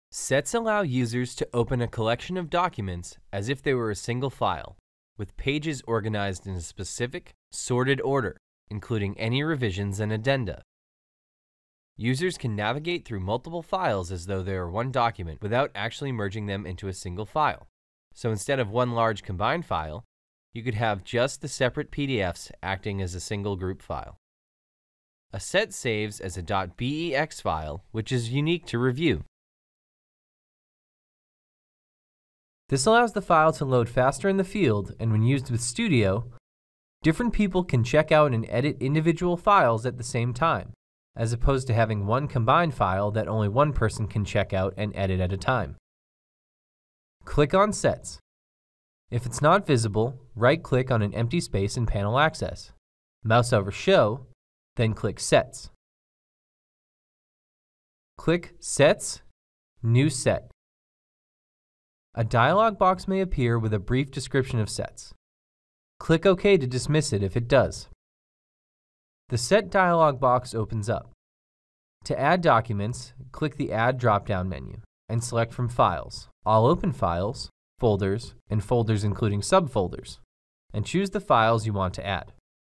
Sets allow users to open a collection of documents as if they were a single file, with pages organized in a specific, sorted order, including any revisions and addenda. Users can navigate through multiple files as though they are one document without actually merging them into a single file. So instead of one large combined file, you could have just the separate PDFs acting as a single group file. A set saves as a .bex file, which is unique to Revu. This allows the file to load faster in the field, and when used with Studio, different people can check out and edit individual files at the same time, as opposed to having one combined file that only one person can check out and edit at a time. Click on Sets. If it's not visible, right-click on an empty space in Panel Access. Mouse over Show, then click Sets. Click Sets, New Set. A dialog box may appear with a brief description of sets. Click OK to dismiss it if it does. The Set dialog box opens up. To add documents, click the Add drop-down menu and select from Files, All Open Files, Folders, and Folders including subfolders, and choose the files you want to add.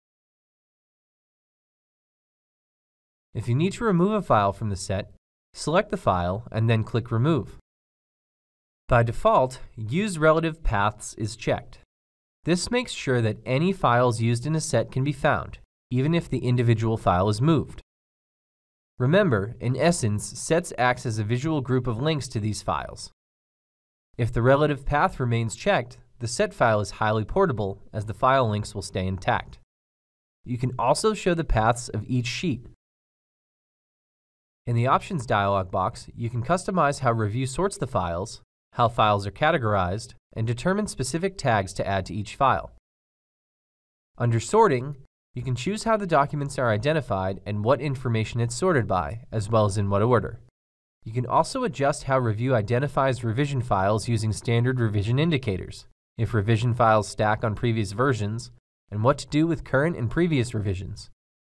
If you need to remove a file from the set, select the file and then click Remove. By default, Use Relative Paths is checked. This makes sure that any files used in a set can be found, even if the individual file is moved. Remember, in essence, sets acts as a visual group of links to these files. If the relative path remains checked, the set file is highly portable, as the file links will stay intact. You can also show the paths of each sheet. In the Options dialog box, you can customize how Revu sorts the files, how files are categorized, and determine specific tags to add to each file. Under Sorting, you can choose how the documents are identified and what information it's sorted by, as well as in what order. You can also adjust how Revu identifies revision files using standard revision indicators, if revision files stack on previous versions, and what to do with current and previous revisions.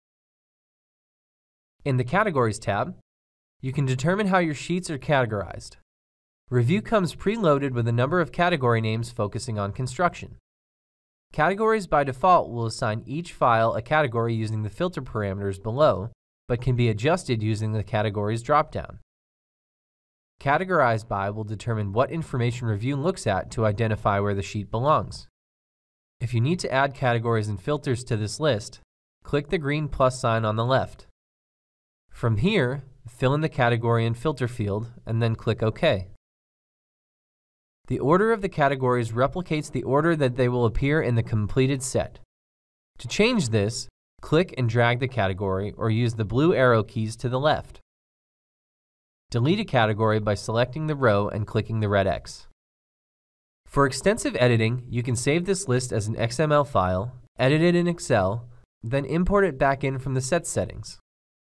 In the Categories tab, you can determine how your sheets are categorized. Revu comes preloaded with a number of category names focusing on construction. Categories by default will assign each file a category using the filter parameters below, but can be adjusted using the Categories dropdown. Categorized by will determine what information Revu looks at to identify where the sheet belongs. If you need to add categories and filters to this list, click the green plus sign on the left. From here, fill in the category and filter field, and then click OK. The order of the categories replicates the order that they will appear in the completed set. To change this, click and drag the category or use the blue arrow keys to the left. Delete a category by selecting the row and clicking the red X. For extensive editing, you can save this list as an XML file, edit it in Excel, then import it back in from the set settings.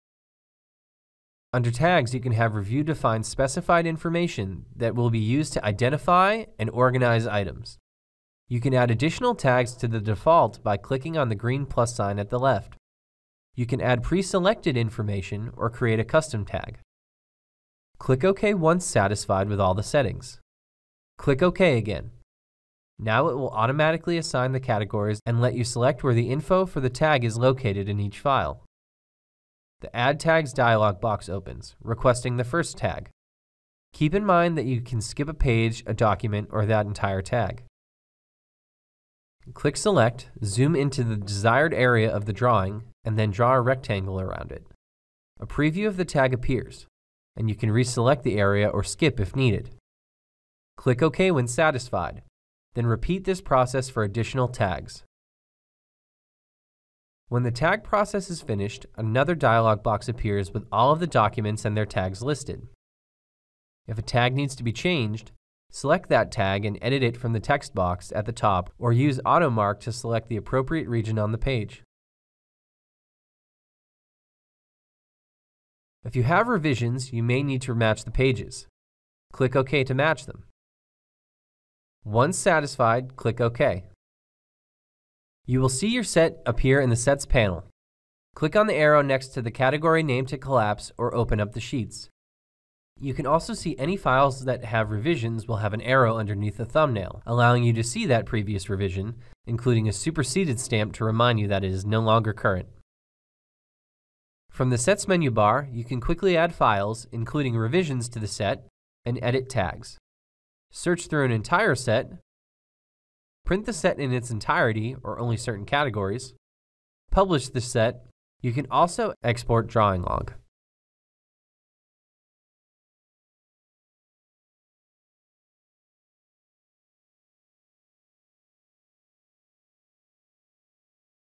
Under Tags, you can have Revu define specified information that will be used to identify and organize items. You can add additional tags to the default by clicking on the green plus sign at the left. You can add pre-selected information or create a custom tag. Click OK once satisfied with all the settings. Click OK again. Now it will automatically assign the categories and let you select where the info for the tag is located in each file. The Add Tags dialog box opens, requesting the first tag. Keep in mind that you can skip a page, a document, or that entire tag. Click Select, zoom into the desired area of the drawing, and then draw a rectangle around it. A preview of the tag appears, and you can reselect the area or skip if needed. Click OK when satisfied, then repeat this process for additional tags. When the tag process is finished, another dialog box appears with all of the documents and their tags listed. If a tag needs to be changed, select that tag and edit it from the text box at the top or use AutoMark to select the appropriate region on the page. If you have revisions, you may need to match the pages. Click OK to match them. Once satisfied, click OK. You will see your set appear in the Sets panel. Click on the arrow next to the category name to collapse or open up the sheets. You can also see any files that have revisions will have an arrow underneath the thumbnail, allowing you to see that previous revision, including a superseded stamp to remind you that it is no longer current. From the Sets menu bar, you can quickly add files, including revisions to the set, and edit tags. Search through an entire set, print the set in its entirety or only certain categories, publish the set. You can also export drawing log.